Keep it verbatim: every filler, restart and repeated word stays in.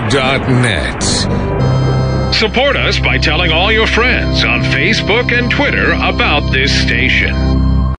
dot net. Support us by telling all your friends on Facebook and Twitter about this station.